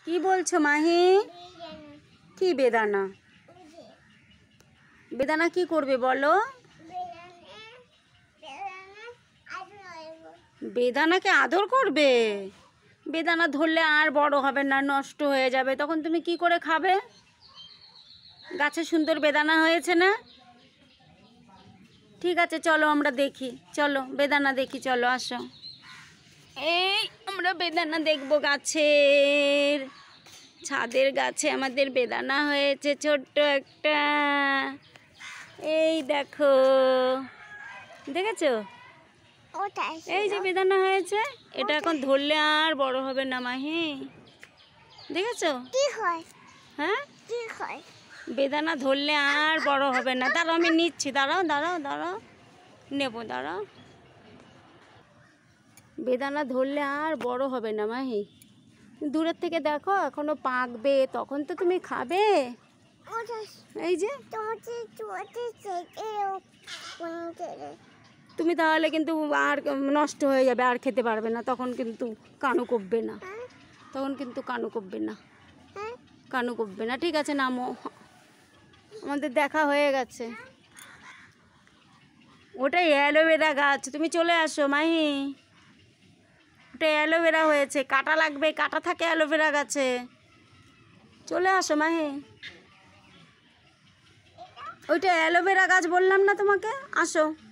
কি বলছো মাহি? কি বেদানা? বেদানা কি করবে বলো? বেদানাকে আদর করবে? বেদানা ধরলে আর বড় হবে না, নষ্ট হয়ে যাবে, তখন তুমি কি করে খাবে? গাছে সুন্দর বেদানা হয়েছে না? ঠিক আছে, চলো আমরা দেখি, চলো বেদানা দেখি, চলো আসো। এই আমরা বেদানা দেখবো, গাছের ছাদের গাছে আমাদের বেদানা হয়েছে ছোট্ট একটা। এই দেখো, দেখেছো? এই যে বেদানা হয়েছে, এটা এখন ধরলে আর বড় হবে না মাহি, দেখেছো? হ্যাঁ, বেদানা ধরলে আর বড় হবে না। দাঁড়াও, আমি নিচ্ছি, দাঁড়াও দাঁড়াও দাঁড়াও, নেবো, দাঁড়াও। বেদানা ধরলে আর বড় হবে না মাহি, দূরের থেকে দেখো, এখনো পাকবে, তখন তো তুমি খাবে। এই যে তুমি তাহলে কিন্তু আর নষ্ট হয়ে যাবে, আর খেতে পারবে না, তখন কিন্তু কানু কপবে না, তখন কিন্তু কানু কপবে না, কানু কপবে না। ঠিক আছে, নামো, আমাদের দেখা হয়ে গেছে। ওটাই অ্যালোভেরা গাছ, তুমি চলে আসো মাহি। ওটা অ্যালোভেরা হয়েছে, কাটা লাগবে, কাটা থাকে অ্যালোভেরা গাছে, চলে আসো মাহি। ওইটা অ্যালোভেরা গাছ বললাম না তোমাকে, আসো।